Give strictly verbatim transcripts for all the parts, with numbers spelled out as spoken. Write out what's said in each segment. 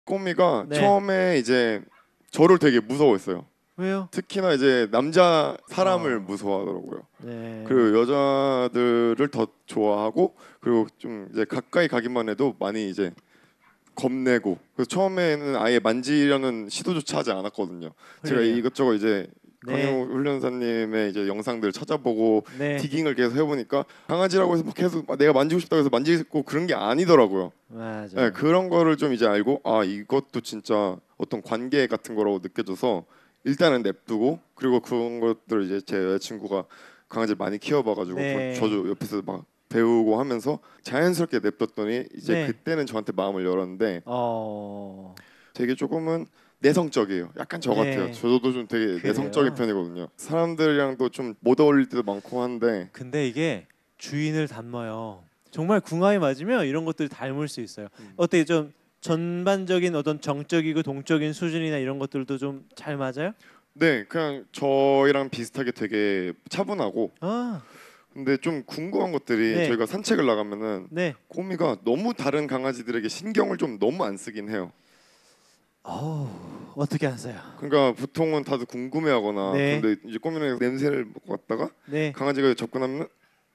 꼬미가 네. 처음에 이제 저를 되게 무서워했어요. 왜요? 특히나 이제 남자 사람을 어. 무서워하더라고요. 네. 그리고 여자들을 더 좋아하고 그리고 좀 이제 가까이 가기만 해도 많이 이제 겁내고 그래서 처음에는 아예 만지려는 시도조차 하지 않았거든요. 제가 훌륭해요. 이것저것 이제 네. 강효 훈련사님의 이제 영상들 찾아보고 네. 디깅을 계속 해보니까 강아지라고 해서 뭐 계속 내가 만지고 싶다고 해서 만지고 그런 게 아니더라고요. 맞아요. 네, 그런 거를 좀 이제 알고 아 이것도 진짜 어떤 관계 같은 거라고 느껴져서 일단은 냅두고 그리고 그런 것들을 이제 제 여자친구가 강아지를 많이 키워봐가지고 네. 저도 옆에서 막 배우고 하면서 자연스럽게 냅뒀더니 이제 네. 그때는 저한테 마음을 열었는데 어. 되게 조금은 내성적이에요. 약간 저 네. 같아요. 저도 좀 되게 그래요? 내성적인 편이거든요. 사람들이랑도 좀 못 어울릴 때도 많고 한데 근데 이게 주인을 닮아요. 정말 궁합이 맞으면 이런 것들이 닮을 수 있어요. 음. 어떻게 좀 전반적인 어떤 정적이고 동적인 수준이나 이런 것들도 좀 잘 맞아요? 네 그냥 저희랑 비슷하게 되게 차분하고 아, 근데 좀 궁금한 것들이 네. 저희가 산책을 나가면은 네. 꼬미가 너무 다른 강아지들에게 신경을 좀 너무 안 쓰긴 해요. 어우, 어떻게 하세요? 그러니까 보통은 다들 궁금해하거나 네. 그런데 이제 꼬미는 냄새를 맡고 갔다가 네. 강아지가 접근하면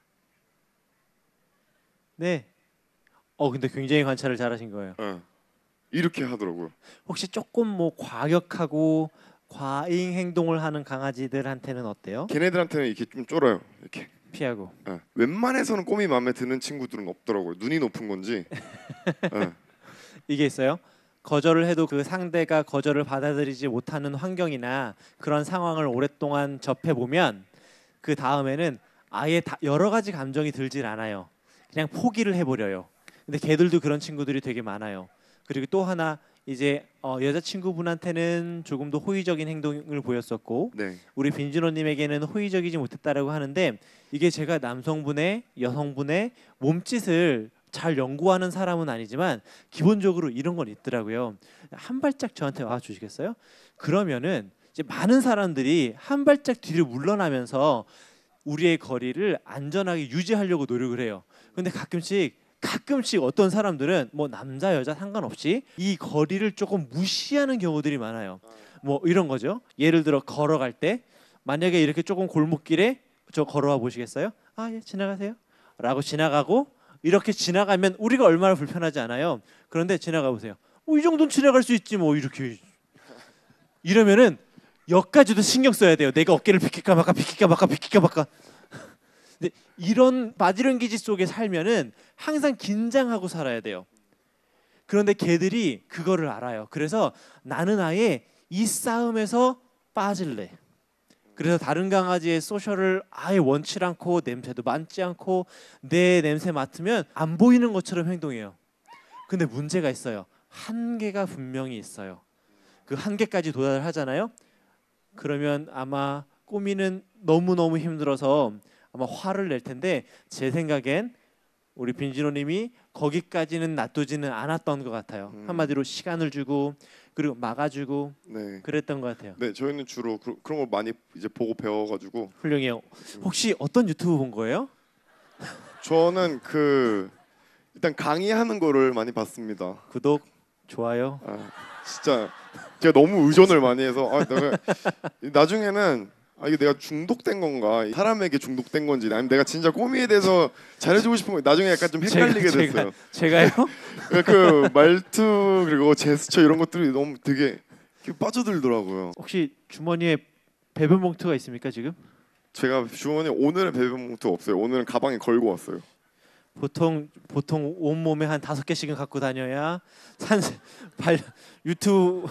네. 어, 근데 굉장히 관찰을 잘하신 거예요. 예, 이렇게 하더라고요. 혹시 조금 뭐 과격하고 과잉 행동을 하는 강아지들한테는 어때요? 걔네들한테는 이렇게 좀 쫄아요. 이렇게. 피하고. 예. 웬만해서는 꼬미 마음에 드는 친구들은 없더라고요. 눈이 높은 건지. 예. 이게 있어요. 거절을 해도 그 상대가 거절을 받아들이지 못하는 환경이나 그런 상황을 오랫동안 접해 보면 그 다음에는 아예 다 여러 가지 감정이 들질 않아요. 그냥 포기를 해버려요. 근데 걔들도 그런 친구들이 되게 많아요. 그리고 또 하나 이제 어, 여자친구분한테는 조금 더 호의적인 행동을 보였었고 네. 우리 빈진호님에게는 호의적이지 못했다라고 하는데 이게 제가 남성분의 여성분의 몸짓을 잘 연구하는 사람은 아니지만 기본적으로 이런 건 있더라고요. 한 발짝 저한테 와 주시겠어요? 그러면은 이제 많은 사람들이 한 발짝 뒤로 물러나면서 우리의 거리를 안전하게 유지하려고 노력을 해요. 근데 가끔씩 가끔씩 어떤 사람들은 뭐 남자 여자 상관없이 이 거리를 조금 무시하는 경우들이 많아요. 뭐 이런 거죠. 예를 들어 걸어갈 때 만약에 이렇게 조금 골목길에 저 걸어와 보시겠어요? 아, 예, 지나가세요. 라고 지나가고 이렇게 지나가면 우리가 얼마나 불편하지 않아요. 그런데 지나가 보세요. 어, 이 정도는 지나갈 수 있지 뭐 이렇게 이러면은 여기까지도 신경 써야 돼요. 내가 어깨를 비킬까 말까 비킬까 말까 비킬까 말까. 근데 이런 바지런기지 속에 살면은 항상 긴장하고 살아야 돼요. 그런데 걔들이 그거를 알아요. 그래서 나는 아예 이 싸움에서 빠질래. 그래서 다른 강아지의 소셜을 아예 원치 않고 냄새도 맡지 않고 내 냄새 맡으면 안 보이는 것처럼 행동해요. 근데 문제가 있어요. 한계가 분명히 있어요. 그 한계까지 도달을 하잖아요. 그러면 아마 꼬미는 너무너무 힘들어서 아마 화를 낼 텐데 제 생각엔 우리 빈진호님이 거기까지는 놔두지는 않았던 것 같아요. 음. 한마디로 시간을 주고 그리고 막아주고 네. 그랬던 것 같아요. 네, 저희는 주로 그, 그런 걸 많이 이제 보고 배워가지고 훌륭해요. 혹시 어떤 유튜브 본 거예요? 저는 그 일단 강의하는 거를 많이 봤습니다. 구독, 좋아요. 아, 진짜 제가 너무 의존을 많이 해서 아, 내가 나중에는 아, 이게 내가 중독된 건가 사람에게 중독된 건지 아니면 내가 진짜 꼬미에 대해서 잘해주고 싶은 거 나중에 약간 좀 헷갈리게 제가, 됐어요. 제가, 제가요? 그 말투 그리고 제스처 이런 것들이 너무 되게 빠져들더라고요. 혹시 주머니에 배변 봉투가 있습니까 지금? 제가 주머니 오늘은 배변 봉투 없어요. 오늘은 가방에 걸고 왔어요. 보통 보통 온 몸에 한 다섯 개씩은 갖고 다녀야 산 발 유튜브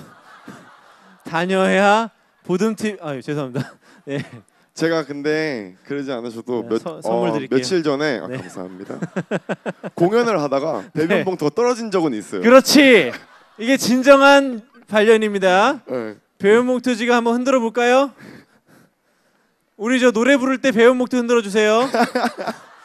다녀야 보듬팀 아 죄송합니다. 네. 제가 근데 그러지 않으셔도 네, 몇, 서- 선물 어, 드릴게요. 며칠 전에 아, 네. 감사합니다. 공연을 하다가 배변 네. 봉투가 떨어진 적은 있어요. 그렇지. 이게 진정한 발견입니다. 네. 배변 봉투 지금 한번 흔들어 볼까요? 우리 저 노래 부를 때 배변 봉투 흔들어 주세요.